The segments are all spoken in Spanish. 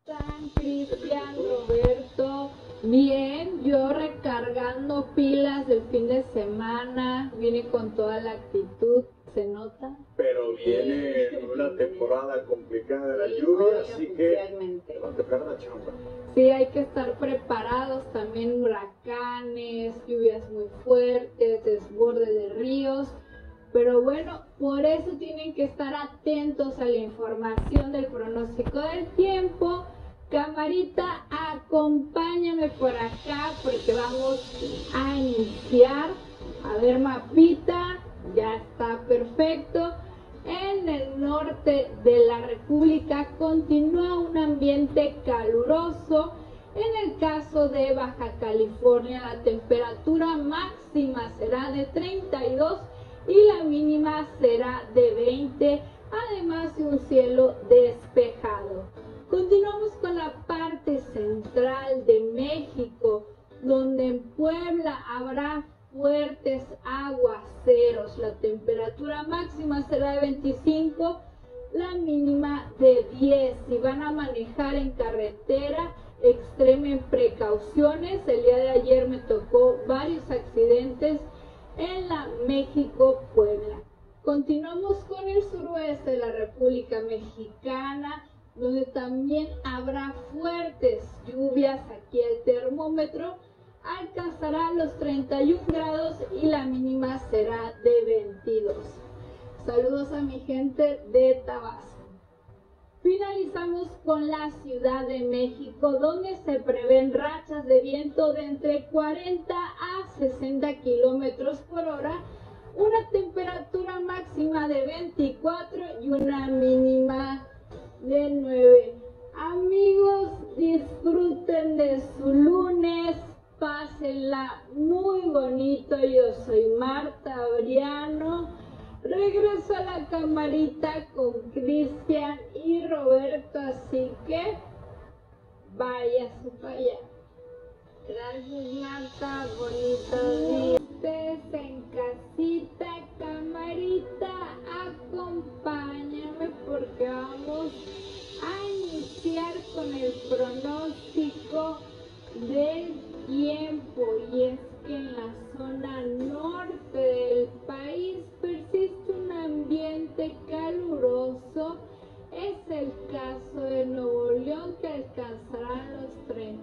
están, Cristian, Roberto? Bien, yo recargando pilas del fin de semana, vine con toda la actitud, ¿se nota? Pero viene una temporada complicada de la lluvia, así que te va a tocar la chamba. Sí, hay que estar preparados, también huracanes, lluvias muy fuertes, desborde de ríos. Pero bueno, por eso tienen que estar atentos a la información del pronóstico del tiempo. Camarita, acompáñame por acá porque vamos a iniciar. A ver, mapita, ya está perfecto. En el norte de la República continúa un ambiente caluroso. En el caso de Baja California, la temperatura máxima será de 32 y la mínima será de 20, además de un cielo despejado. Continuamos con la parte central de México, donde en Puebla habrá fuertes aguaceros. La temperatura máxima será de 25, la mínima de 10. Si van a manejar en carretera, extremen precauciones. El día de ayer me tocó varios accidentes en la México-Puebla. Continuamos con el suroeste de la República Mexicana, donde también habrá fuertes lluvias. Aquí el termómetro alcanzará los 31 grados y la mínima será de 22. Saludos a mi gente de Tabasco. Finalizamos con la Ciudad de México, donde se prevén rachas de viento de entre 40 a 60 kilómetros por hora, una temperatura máxima de 24 y una mínima de 9. Amigos, disfruten de su lunes, pásenla muy bonito. Yo soy Marta Oriano. Regreso a la camarita con Cristian y Roberto, así que váyase para allá. Gracias, Marta, bonito día. Ustedes en casita, camarita, acompáñame porque vamos a iniciar con el pronóstico del tiempo. Y es que en la zona norte del país persiste un ambiente caluroso. Es el caso de Nuevo León, que alcanzará los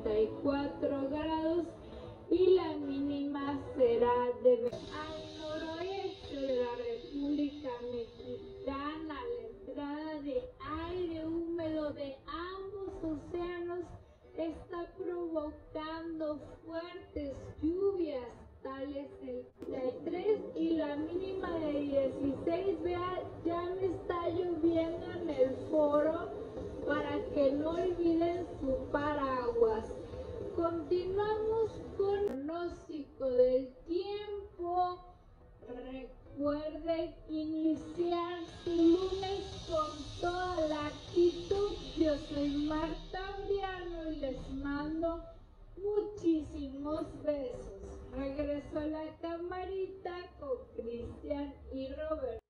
34 grados y la mínima será de 20. Al noroeste de la República Mexicana, la entrada de aire húmedo de ambos océanos está provocando fuertes lluvias, tales el 33 y la mínima de 16. Vea, ya me está lloviendo en el foro para que no olviden su paraguas. Continuamos con el pronóstico del tiempo. Recuerden iniciar su lunes con toda la actitud. Yo soy Marta Oriano y les mando muchísimos besos. Regreso a la camarita con Cristian y Roberto.